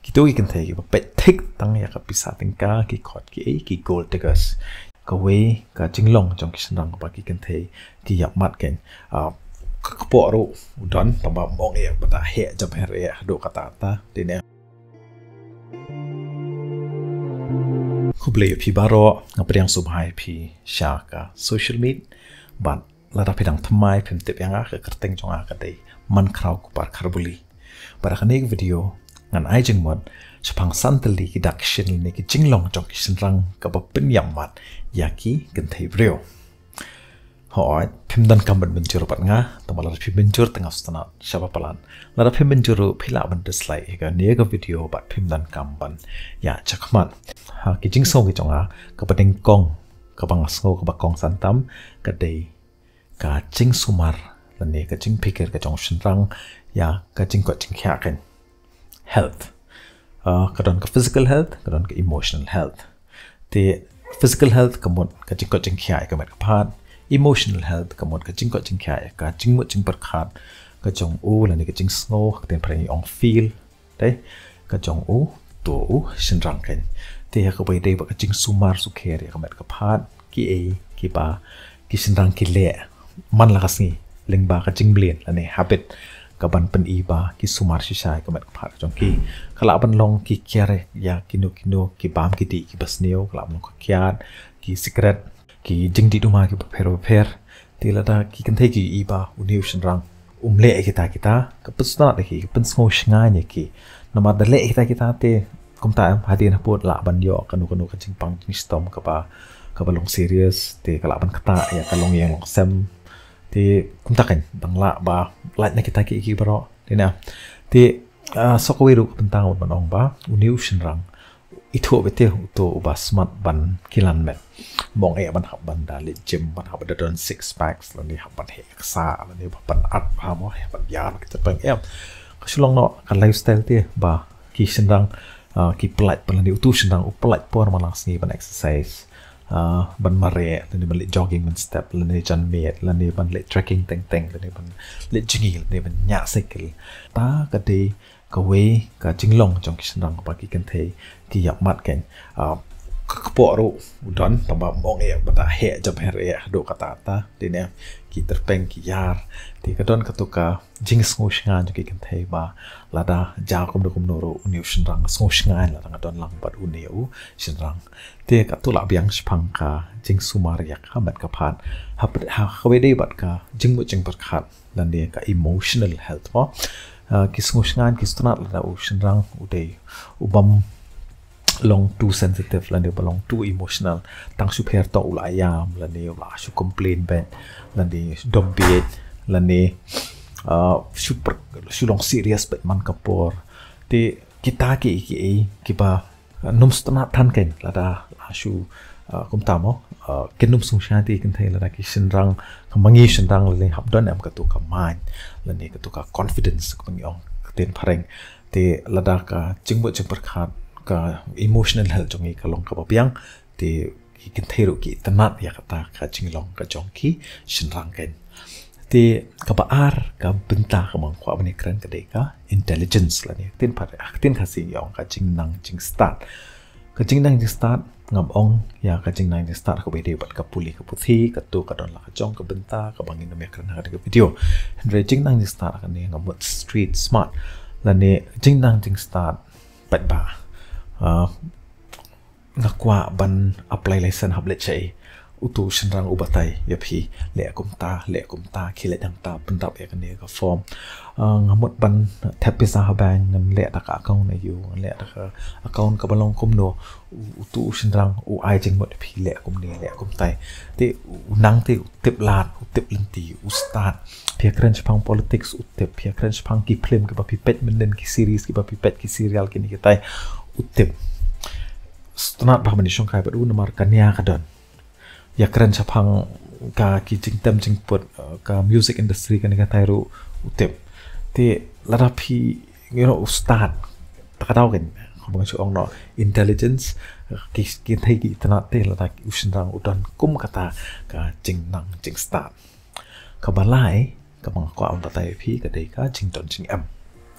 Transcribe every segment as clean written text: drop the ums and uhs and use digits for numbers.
kita ikan thei kita petik tang ya kapisa tingka kita khot kita gold diggers kawe ka jinglong jong kisnang bagi ikan thei kita yap mat ken kapok ru udan tambah mong ya bata he jam here ya do kata ta dine kublei pi baro ngapriang subhai pi syaka social media ban lada pedang thamai phim tip yang ka kerteng jong ka dei man krau ku par kharbuli para khanek video ngan ai jing mod chapang santali ki dakshin ni ki jinglong jong ki sinrang ka ba pin yam mat yaki kan thei brio hoi phim dan kam ban benjur pat nga tamala phim benjur tengah stana syaba palan lada phim benjur phila ban dislike ka ne ka video bat phim dan kam ban ya chakman ha ki jing so ki jonga ka pateng kong ka bang so ka ba kong santam ka dei ka jing sumar lane ka jing pikir ka jong sinrang ya ka jing ko jing kya ken health kadon ka physical health kadon ka emotional health the physical health kamot ka jing ko jing kya ka mat ka phat emotional health kamot ka jing ko jing kya ka jing mo jing par khat ka jong u lani ka jing snow ka ten prang ong feel dai ka jong u to sinrang ken te ka bai dei ba ka jing sumar su kher ka mat ka phat ki e ki ba ki sinrang ki le man la kasni lengba ka jing blien lani habit kaban pen iba ki sumar shisai kamat phat jong ki kala ban long ki kyare ya kino ki bam ki di ki basneo kala ban kyat ki secret ki jingdi duma ki pher tilada ki kan thei ki iba uniu shinrang le kita ka pusna de ki pen sngo shnga ne ki nama da le kita te kumta hadi na pot la ban yo kanu ka jingpang jing storm ka ba long serious te kala ban kata ya ka long yang long sem ti kumtakan bangla ba light na kita ki baro dina ti sokweru tentang banong ba uniu shinrang itho bete to ba smart ban kilan met mong e ban ban da le gym ban ha da don 6 packs lo ni ha ban he sa lo ni ban at ha mo he ban yar kita bang em ka shulong no kan lifestyle ti ba ki shinrang ki plat ban ni utu shinrang uplat por malang sni ban exercise ban mare lani ban le jogging ban step lani jan met lani ban le trekking teng lani ban le jingi lani ban nya cycle ta ka de ka we ka jinglong jong kisnang ba ki kan thei ki yap mat ken kapok ru udan tambah mong e bata he jam here ya do kata ta dine ki terpeng ki yar ti kadon katuka jing sngo shnga ki kan thei ba lada ja kum no ro uniu shinrang sngo shnga la rang don lang bat uniu shinrang te ka tu la biang shpang ka jing sumar yak ha mat ka phat ha khwe dei bat ka jing mo jing par khat lan de ka emotional health mo ki sngo shnga ki stna la u shinrang u dei u bam long too sensitive lani belong too emotional tang super to ulayam lani la su complain ben lani dombiet lani super su long serious bet man kapor ti kita ki ba num stna than ken lada su kumtamo kenum sung shanti kan thai lada ki sinrang kamangi sinrang lani habdon am katu ka mind lani katu ka confidence kamangi ong ten phareng ti lada ka jingbo jing perkhat ka emotional health jong ka long ka bapiang te ki kin thero ki tanat ya kata ka jinglong ka jong ki shinrang ken te ka ba ar ka binta ka mang kwa bani kran ka de ka intelligence la ni tin par tin ka si yong ka jingnang jing start ka jingnang jing start ngam ong ya ka jingnang jing start ka be de bat ka puli ka puthi ka tu ka don la ka jong ka binta ka bangin no me kran ka de video re jingnang jing start ka ni ngam street smart la ni jingnang jing start bat ba nakwa ban apply license hable chai utu shinrang ubatai yapi le kumta khile dang ta pendap ya kane ka form ngamut ban thapisa habang ngam le ta ka account na yu le ta ka account ka balong kum no utu shinrang u ai jing mot phi le kumtai te nang te tip lat tip linti u start phia crunch phang politics u tip phia crunch phang ki film ka ba pi pet menden ki series ki ba pi pet ki serial ki ni tai utip stunat bah bani shong kai badu namar kanya kadon ya keren chapang ka ki jingtam jingput ka music industry kan ka tairu utip te lada phi start takadaw ken khobang chu ong no intelligence ki thai ki tana te lada ushinrang udon kum kata ka jingnang jing start ka balai ka bang ko am tai phi ka dei ka jington jing am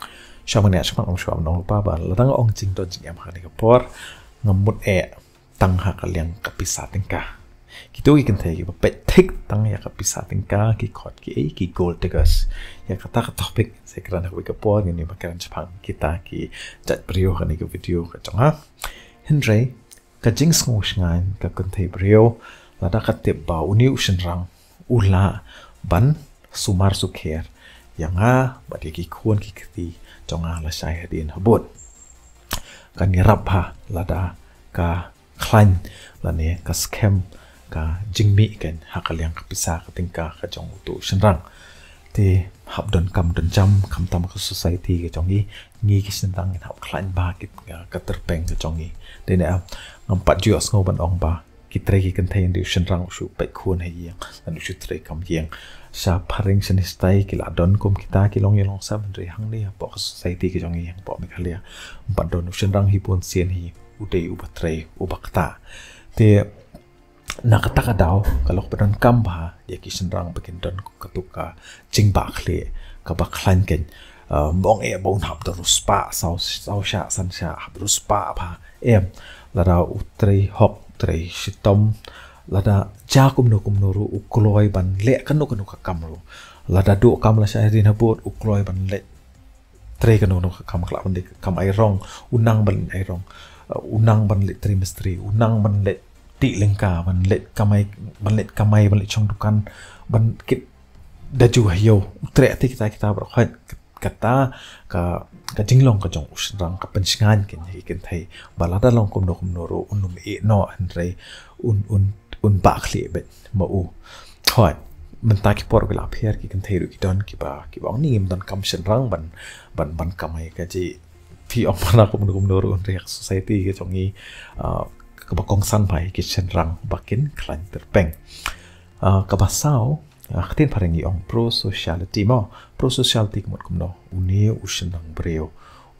ชอบมันเนี่ยชอบมันชอบน้องป้าบ้านแล้วตั้งองจริงตัวจริงแอมหาในกระปอร์งมดตั้งหากเลี้ยงกับปีศาจติงกากิตัวกินเทกิบเป็ดทิกตั้งอยากกับปีศาจติงกากิขอดกิโกลเดกัสอยากกระตักท็อปิกเสกรันหัวกระปอร์อย่างนี้มาการจะพังกิตากิจัดประโยชน์ในกับวิดีโอกันจังฮะเห็นไรกับจิงสงบงานกับคนไทยประโยชน์แล้วได้กับเต็บบ่าวนิวชันรังอุลาบันสุมารสุเคียร์อย่างบัดยกิควรกิคตีจงละใช้ให้ดีนหบดกันนี้รับพาละดากาคลันละเนี่ยกาสแคมกาจิงมีกันหากเลี้ยงกับพิซากับติงกากับจงอุตุชันรังที่หับดนกำดนจำคำตามกับ society กับจงงี้กิชันรังหับคลันบากิกับตรเปงกับจงงี้เดี๋ยวเนี่ยงปัจจุบันงบันองบากิตรกิกันเทียนดิวชันรังอุไปควรให้ยังและอุชุตรคำยังชาพาริงชนิดใดกิลาดอนกุมกิตากิลองยังลองซ้ำเรื่องนี้ปอกสุสัยตีกิจงยังปอกไม่ขลียปัดดอนอุชันรังฮิปอนเซียนฮีอุเดอุบัตรอุบักตาเที่นักตากดาวกลอกเป็นดอนกัมบาเด็กกิชันรังไปกินดอนกตุกาจิงบักเลียกับบักคลันกันมองบงหับดรุสปาสาวชาสันชาหับดรุสปาพาแล้วเราอุตรีหกตรีชิตมแล้วได้จ้ากุมโนรูอุกลอยบันเละกันโนกกำรูแล้วได้ดูกำละใช้ดินหบดอุกลอยบันเละตรีกันโนกกำกลับบันเด็กกำไอรองอุนังบันไอรองอุนังบันเละตรีมิสตรีอุนังบันเละติเลงกาบันเละกำไอบันเละกำไอบันเละช่องดุกันบันกิดเดจูเฮียวเตะที่kita berkhidmat kata ka jinglong ka jong usrang ka pensingan ken hiken thai balada long kum no ro unum e no andre un ba khli bet ma u khoiมันตาคิปอร์เวลาเพียร์กิกันเทรุกิดอนกิบานี่มันดอนคำเช่นรังบันคำให้กันจีที่ออกมาแล้วก็มันกุมโดรุนเรียก society ก็จงนี้กับบกองสันไปกิเช่นรังบักกินคลันเตอร์เปงกับบาสาวขัดเทียนพารงอง pro sociality มั้ง pro sociality ก็หมดกุมโนอุเนียอุชนังเบรียว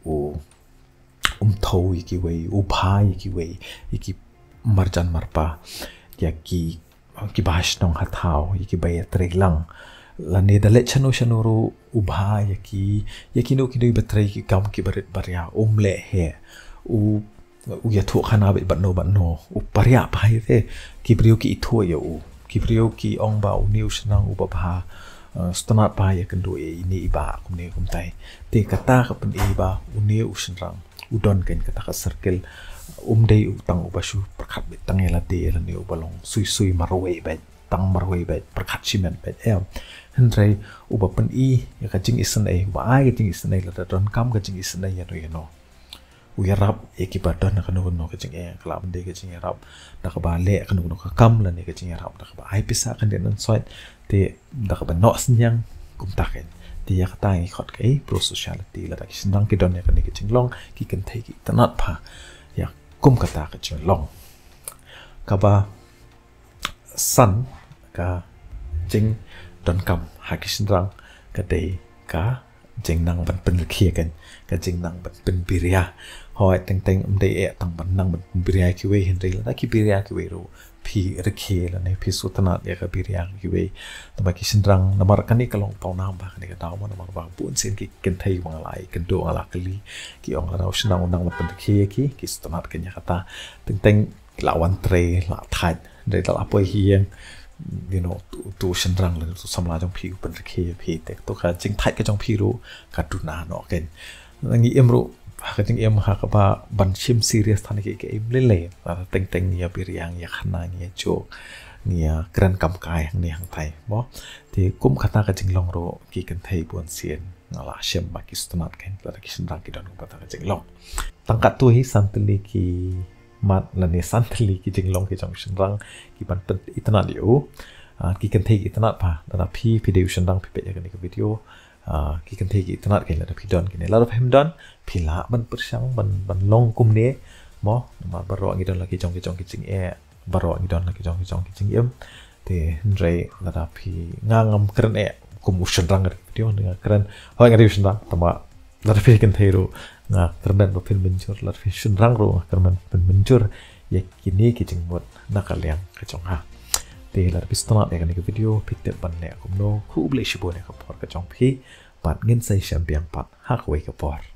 ทวีกิเวอุพายกิเวกิมารจันมารปาอยากกิบาชนองหัดเท้ากิใบตรีลังลันเนดเล็ดชโนรูอุบายกินุกิบัตรีกิกำกิบริตบริยาเละเหอุยาทุกขนาบิบันโนอุปริยาไปเท่กิบริวกิอิทัวอยู่กิบริวกิองบ่าวนิวชนังอุปภาสตนาไปกันดูนี่อิบาคุมเนคุมไตเตกตากับเป็นอิบาอุเนียอุชนังอุดอนกันกตากับ circle เดย์ตั้งอุปชูประคับเบ็ดตั้งเอลาเดย์แล้วเนี่ยอุปลงซุยมารเวเบ็ดตั้งมารเวเบ็ดประคับชิมันเบ็ดเห็นไรอุปเป็นอยากจิงอิสเนย์ว่าก็จิงอิสเนย์แล้วแต่ดอนกัมก็จิงอิสเนย์ยันอุยรับเอกิบัดดอนนักโนก็จิงกลาบันเดย์ก็จิงรับนักบาเล่กันโนก็กัมแล้วเนี่ยก็จิงรับนักบาไอพิซซ่ากันเดนั้นซอยเตะนักบาโนสัญญ์กุมตากันที่อยากตั้งอีกขอดกันโปรโซเชียลตี้แล้วแต่กินดังกิดอนเนี่ยกันนี่ก็จิงลองกิกันเทกิตนัดพาอยากกุมกตาก็จิงลองกับสันก็จิงดอนกัมหากินดังก็เดย์ก็จิงนังบันเป็นเคียกันก็จิงนังบันเป็นบิริยาหอยแต่งเดย์ตั้งบันนังบันเป็นบิริยาคิเวเห็นได้แล้วคิบิริยาคิเวรู้พีระเคียแล้วเนี่ยพีสุตนาเดียกับบิริยาคิเวแต่มากินดังนำมากันนี่ก็ลองเป่าน้ำบ้างนี่ก็ดาวมันนำมาบางปุ่นเส้นกินไทยวังไหลกันดูอะไรกันลีกิองเราฉันนังนังมันเป็นเคียกิสุตนากันยากตาแต่งหลายวันเตรหลายไทยได้ตลาดไปเฮียงตัวฉันรังเลยตัวสำราญจงพีเป็นเคียพีแต่ตัวข้าจริงไทยก็จงพีรู้การดูนาเนาะกันอย่างนี้รู้ก็จริงหากว่าบัญชีมซีเรียสท่านก็เล่ๆแต่งเนี่ยบิริยังอยากขนาดเนี่ยโจกเนี่ยกระนกำกายทางเนี่ยทางไทยบ่ที่กุ้มขนาดก็จริงลองรู้กี่กันไทยบวนเสียนนั่นแหละเชื่อมมากิสตุนัดกันแล้วกิฉันรังกิดอนกุปตาก็จริงลองตั้งกัดตัวให้สันติลีกีมัดแล้วเนี่ยสันติลีกีจริงลองกี่จังฉันรังกี่บันเป็นอิตนาเดียวกี่กันไทยอิตนาป่ะแล้วพี่เดียวฉันรังพี่เป็ดอย่างนี้กับวิดีโอกิกันเทกิตนัดกันแล้วพี่ดอนกันเนี่ยแล้วเราพิมดอนพี่ละมันเปิดช่างมันลงกุมเนี้ยมั้งมาบารอกิดอนลากิจงกิจงบารอกิดอนลากิจงกิจงเตะเรย์แล้วพี่งามกระนั้นกุมอุชนรังกันวิดีโอนึงกระนั้นเฮ้ยกระนั้นอุชนรังแต่ว่าแล้วพี่กันเทรู้กระนั้นเราเป็นมินจูร์แล้วพี่อุชนรังรู้กระนั้นเป็นมินจูร์อยากกินนี่กิจงหมดนักเลี้ยงกิจงฮะเดี๋ยวเราพิสตนาเอกในวิดีโอพิเตบันเนี่ยผมโน้คู่เบลชิบุเนี่ยกับพอร์กระจงพี่ปัดเงินใส่แชมเปี้ยนปัดหักไว้กับพอร์